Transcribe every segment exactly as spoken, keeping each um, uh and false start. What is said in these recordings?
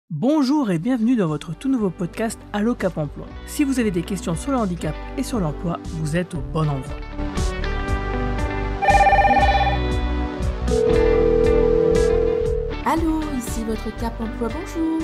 Bonjour et bienvenue dans votre tout nouveau podcast Allo Cap Emploi. Si vous avez des questions sur le handicap et sur l'emploi, vous êtes au bon endroit. Allô, ici votre Cap Emploi, bonjour.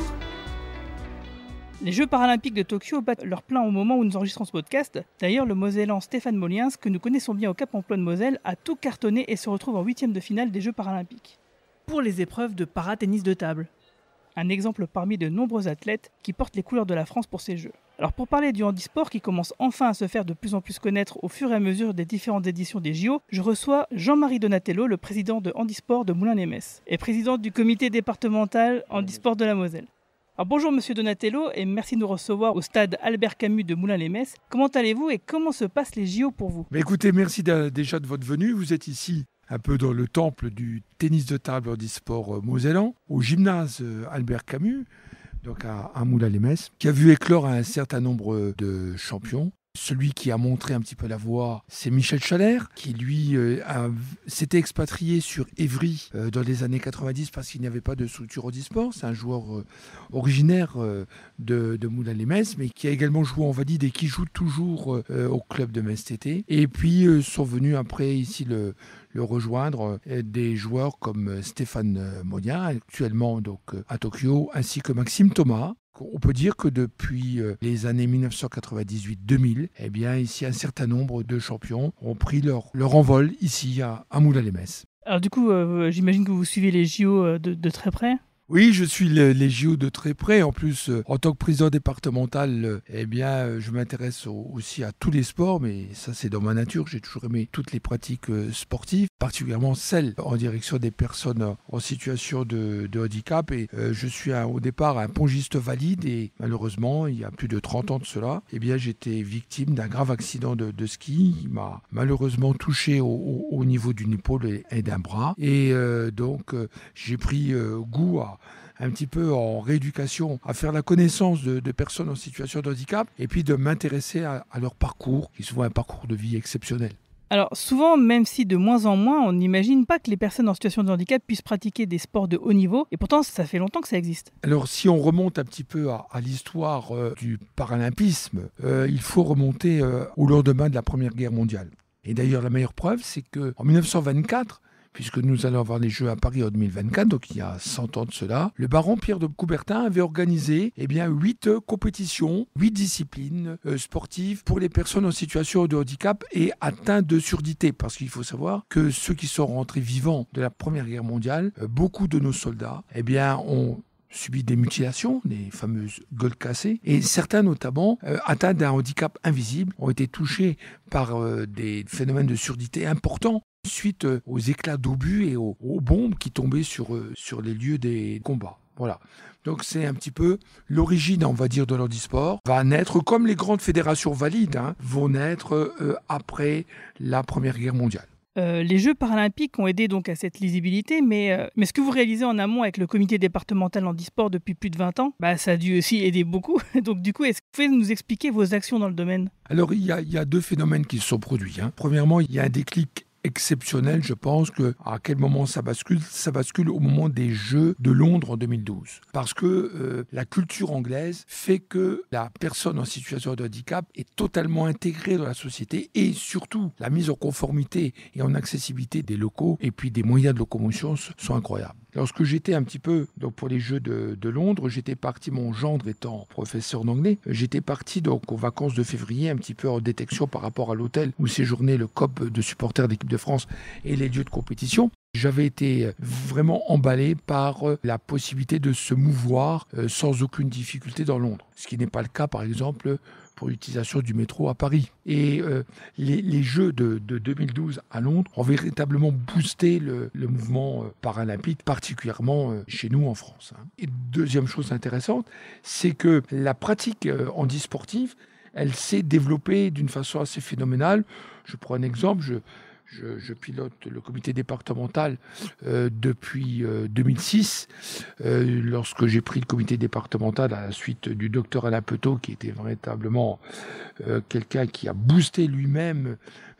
Les Jeux paralympiques de Tokyo battent leur plein au moment où nous enregistrons ce podcast. D'ailleurs, le Mosellan Stéphane Moliens, que nous connaissons bien au Cap Emploi de Moselle, a tout cartonné et se retrouve en huitième de finale des Jeux paralympiques. Pour les épreuves de para-tennis de table. Un exemple parmi de nombreux athlètes qui portent les couleurs de la France pour ces Jeux. Alors pour parler du handisport qui commence enfin à se faire de plus en plus connaître au fur et à mesure des différentes éditions des J O, je reçois Jean-Marie Donatello, le président de Handisport de Moulins-les-Metz et président du comité départemental Handisport de la Moselle. Alors bonjour Monsieur Donatello et merci de nous recevoir au stade Albert Camus de Moulins-les-Metz. Comment allez-vous et comment se passent les J O pour vous ? Mais écoutez, merci de, déjà de votre venue. Vous êtes ici un peu dans le temple du tennis de table handisport mosellan, au gymnase Albert Camus, donc à, à Moulins-les-Metz, qui a vu éclore un certain nombre de champions. Celui qui a montré un petit peu la voie, c'est Michel Chalère, qui lui euh, a, s'était expatrié sur Évry euh, dans les années quatre-vingt-dix parce qu'il n'y avait pas de structure handisport. C'est un joueur euh, originaire euh, de, de Moulins-les-Metz, mais qui a également joué en valide et qui joue toujours euh, au club de Metz T T. Et puis euh, sont venus après ici le, le rejoindre euh, des joueurs comme Stéphane Moliens, actuellement donc, euh, à Tokyo, ainsi que Maxime Thomas. On peut dire que depuis les années dix-neuf cent quatre-vingt-dix-huit deux mille, eh bien, ici, un certain nombre de champions ont pris leur, leur envol ici à, à Moulins-les-Metz. Alors du coup, euh, j'imagine que vous suivez les J O de, de très près ? Oui, je suis les, les J O de très près. En plus, euh, en tant que président départemental, euh, eh bien, euh, je m'intéresse au, aussi à tous les sports, mais ça, c'est dans ma nature. J'ai toujours aimé toutes les pratiques euh, sportives, particulièrement celles en direction des personnes en situation de, de handicap. Et euh, je suis un, au départ un pongiste valide et malheureusement, il y a plus de trente ans de cela, eh bien, j'étais victime d'un grave accident de, de ski. Il m'a malheureusement touché au, au, au niveau d'une épaule et, et d'un bras. Et euh, donc, euh, j'ai pris euh, goût à un petit peu en rééducation, à faire la connaissance de, de personnes en situation de handicap et puis de m'intéresser à, à leur parcours, qui est souvent un parcours de vie exceptionnel. Alors souvent, même si de moins en moins, on n'imagine pas que les personnes en situation de handicap puissent pratiquer des sports de haut niveau, et pourtant ça fait longtemps que ça existe. Alors si on remonte un petit peu à, à l'histoire euh, du paralympisme, euh, il faut remonter euh, au lendemain de la Première Guerre mondiale. Et d'ailleurs la meilleure preuve, c'est qu'en dix-neuf cent vingt-quatre, puisque nous allons avoir les Jeux à Paris en deux mille vingt-quatre, donc il y a cent ans de cela, le baron Pierre de Coubertin avait organisé eh bien, huit euh, compétitions, huit disciplines euh, sportives pour les personnes en situation de handicap et atteintes de surdité. Parce qu'il faut savoir que ceux qui sont rentrés vivants de la Première Guerre mondiale, euh, beaucoup de nos soldats eh bien, ont subi des mutilations, des fameuses gueules cassées, et certains notamment euh, atteints d'un handicap invisible ont été touchés par euh, des phénomènes de surdité importants suite euh, aux éclats d'obus et aux, aux bombes qui tombaient sur, euh, sur les lieux des combats. Voilà. Donc c'est un petit peu l'origine, on va dire, de l'handisport. Va naître, comme les grandes fédérations valides, hein, vont naître euh, après la Première Guerre mondiale. Euh, les Jeux paralympiques ont aidé donc à cette lisibilité, mais, euh, mais ce que vous réalisez en amont avec le comité départemental handisport depuis plus de vingt ans, bah, ça a dû aussi aider beaucoup. Donc du coup, est-ce que vous pouvez nous expliquer vos actions dans le domaine ? Alors il y a, il y a deux phénomènes qui se sont produits. Hein. Premièrement, il y a un déclic exceptionnel, je pense que à quel moment ça bascule, ça bascule au moment des Jeux de Londres en deux mille douze. Parce que euh, la culture anglaise fait que la personne en situation de handicap est totalement intégrée dans la société et surtout la mise en conformité et en accessibilité des locaux et puis des moyens de locomotion sont incroyables. Lorsque j'étais un petit peu donc pour les Jeux de, de Londres, j'étais parti, mon gendre étant professeur d'anglais, j'étais parti donc aux vacances de février un petit peu en détection par rapport à l'hôtel où séjournait le C O P de supporters d'équipe de France et les lieux de compétition. J'avais été vraiment emballé par la possibilité de se mouvoir sans aucune difficulté dans Londres, ce qui n'est pas le cas par exemple pour l'utilisation du métro à Paris. Et euh, les, les Jeux de, de deux mille douze à Londres ont véritablement boosté le, le mouvement paralympique, particulièrement euh, chez nous en France. Hein. Et deuxième chose intéressante, c'est que la pratique euh, handisportive, elle s'est développée d'une façon assez phénoménale. Je prends un exemple, je... Je, je pilote le comité départemental euh, depuis euh, deux mille six. Euh, lorsque j'ai pris le comité départemental à la suite du docteur Alain Petot, qui était véritablement euh, quelqu'un qui a boosté lui-même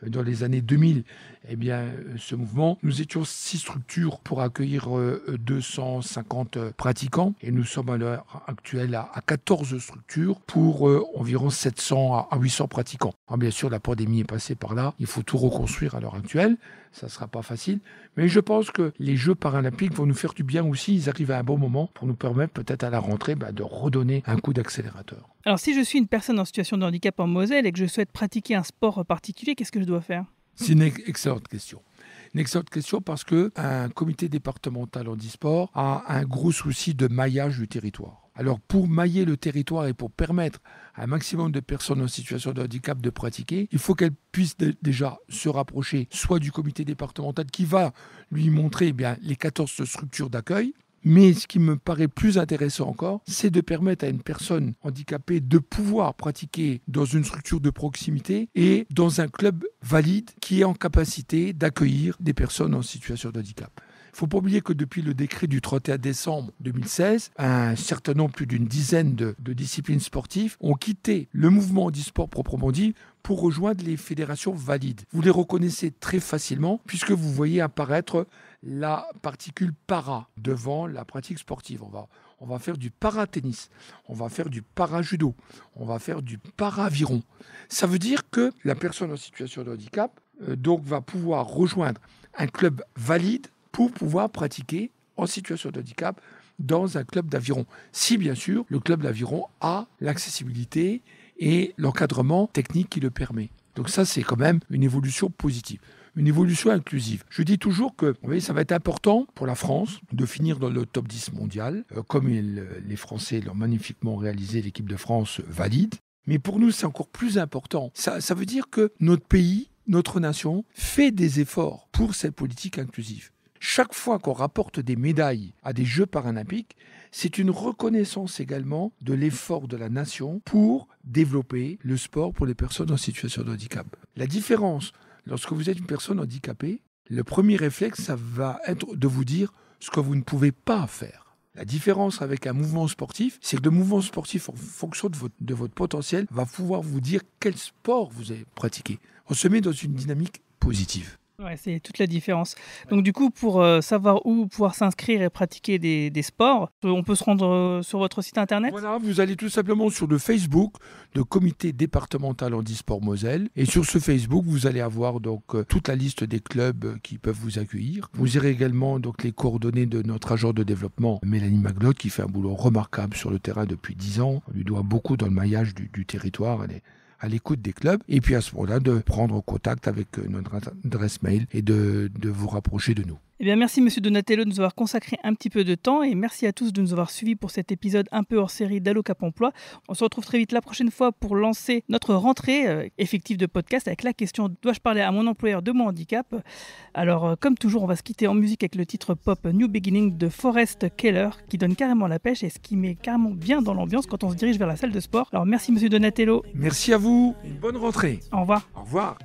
dans les années deux mille, eh bien, ce mouvement, nous étions six structures pour accueillir deux cent cinquante pratiquants et nous sommes à l'heure actuelle à quatorze structures pour environ sept cents à huit cents pratiquants. Alors, bien sûr, la pandémie est passée par là, il faut tout reconstruire à l'heure actuelle, ça ne sera pas facile, mais je pense que les Jeux paralympiques vont nous faire du bien aussi, ils arrivent à un bon moment pour nous permettre peut-être à la rentrée bah, de redonner un coup d'accélérateur. Alors si je suis une personne en situation de handicap en Moselle et que je souhaite pratiquer un sport particulier, qu'est-ce que je dois faire ? C'est une excellente question. Une excellente question parce qu'un comité départemental handisport a un gros souci de maillage du territoire. Alors pour mailler le territoire et pour permettre à un maximum de personnes en situation de handicap de pratiquer, il faut qu'elles puissent d- déjà se rapprocher soit du comité départemental qui va lui montrer eh bien, les quatorze structures d'accueil. Mais ce qui me paraît plus intéressant encore, c'est de permettre à une personne handicapée de pouvoir pratiquer dans une structure de proximité et dans un club valide qui est en capacité d'accueillir des personnes en situation de handicap. Il ne faut pas oublier que depuis le décret du trente et un décembre deux mille seize, un certain nombre, plus d'une dizaine de, de disciplines sportives ont quitté le mouvement handisport proprement dit pour rejoindre les fédérations valides. Vous les reconnaissez très facilement puisque vous voyez apparaître la particule para devant la pratique sportive. On va, on va faire du para-tennis, on va faire du para-judo, on va faire du para-aviron. Ça veut dire que la personne en situation de handicap euh, donc, va pouvoir rejoindre un club valide pour pouvoir pratiquer en situation de handicap dans un club d'aviron. Si bien sûr, le club d'aviron a l'accessibilité et l'encadrement technique qui le permet. Donc ça, c'est quand même une évolution positive. Une évolution inclusive. Je dis toujours que vous voyez, ça va être important pour la France de finir dans le top dix mondial, euh, comme il, les Français l'ont magnifiquement réalisé, l'équipe de France valide. Mais pour nous, c'est encore plus important. Ça, ça veut dire que notre pays, notre nation, fait des efforts pour cette politique inclusive. Chaque fois qu'on rapporte des médailles à des Jeux paralympiques, c'est une reconnaissance également de l'effort de la nation pour développer le sport pour les personnes en situation de handicap. La différence, lorsque vous êtes une personne handicapée, le premier réflexe, ça va être de vous dire ce que vous ne pouvez pas faire. La différence avec un mouvement sportif, c'est que le mouvement sportif, en fonction de votre, de votre potentiel, va pouvoir vous dire quel sport vous avez pratiqué. On se met dans une dynamique positive. Ouais, c'est toute la différence. Donc du coup, pour euh, savoir où pouvoir s'inscrire et pratiquer des, des sports, on peut se rendre euh, sur votre site internet ? Voilà, vous allez tout simplement sur le Facebook de Comité départemental handisport Moselle. Et sur ce Facebook, vous allez avoir donc euh, toute la liste des clubs qui peuvent vous accueillir. Vous aurez également donc les coordonnées de notre agent de développement, Mélanie Maglotte, qui fait un boulot remarquable sur le terrain depuis dix ans. On lui doit beaucoup dans le maillage du, du territoire. Elle est à l'écoute des clubs, et puis à ce moment-là, de prendre contact avec notre adresse mail et de, de vous rapprocher de nous. Eh bien, merci Monsieur Donatello de nous avoir consacré un petit peu de temps et merci à tous de nous avoir suivis pour cet épisode un peu hors série d'Allo Cap Emploi. On se retrouve très vite la prochaine fois pour lancer notre rentrée euh, effective de podcast avec la question « Dois-je parler à mon employeur de mon handicap ?» Alors, euh, comme toujours, on va se quitter en musique avec le titre pop New Beginning de Forest Keller qui donne carrément la pêche et ce qui met carrément bien dans l'ambiance quand on se dirige vers la salle de sport. Alors, merci Monsieur Donatello. Merci à vous. Une bonne rentrée. Au revoir. Au revoir.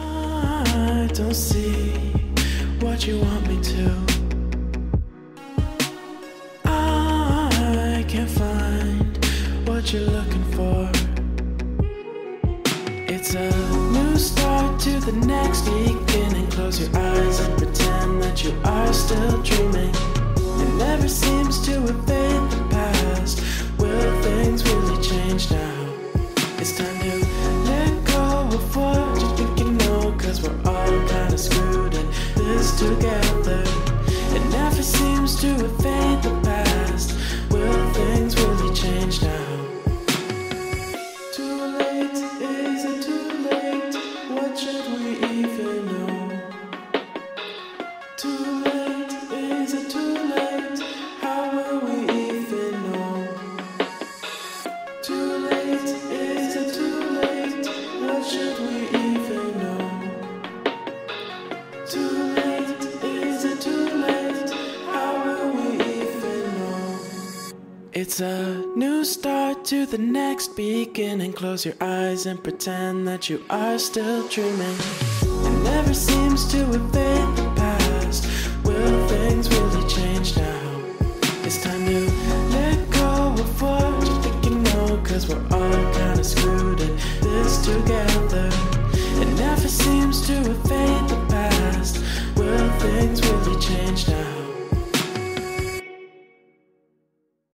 I don't see what you want me to. I can't find what you're looking for. It's a new start to the next beginning. Close your eyes and pretend that you are still dreaming. It never seems to evade the past. Will things really change now? It's time to let go of what you think you know, 'cause we're all kinda screwed in this together. It never seems to evade the past. Will things really change now? Too late, is it too late? What should we even know? Too late, is it too late? How will we even know? Too late, is it too late? What should we even know? Too late, is it too late? How will we even know? It's a new start to the next beginning. Close your eyes and pretend that you are still dreaming. It never seems to evade the past. Will things really change now? It's time to let go of what you think you know, 'cause we're all